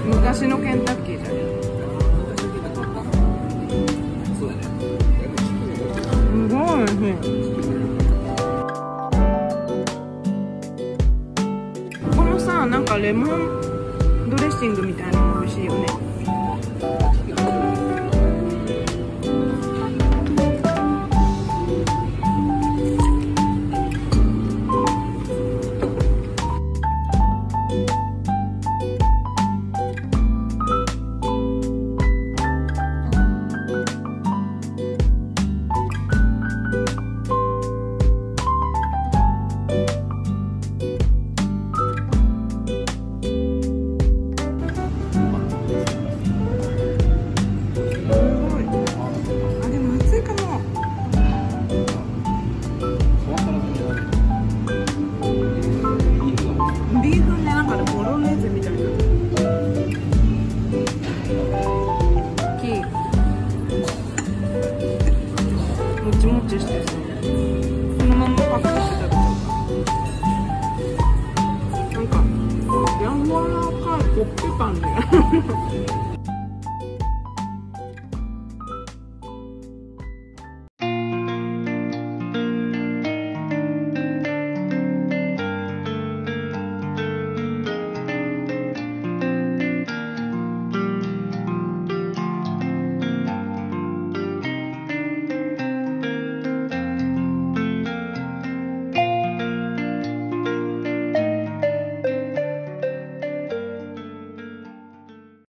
昔のケンタッキーじゃん。 そうだね。 すごい美味しい。このさ、なんかレモンドレッシングみたいなの美味しいよね。ビーフンでなんかね、ボロネーゼみたいな。もちもちしてる。このままパクって食べた。なんか柔らかいコッペパンで。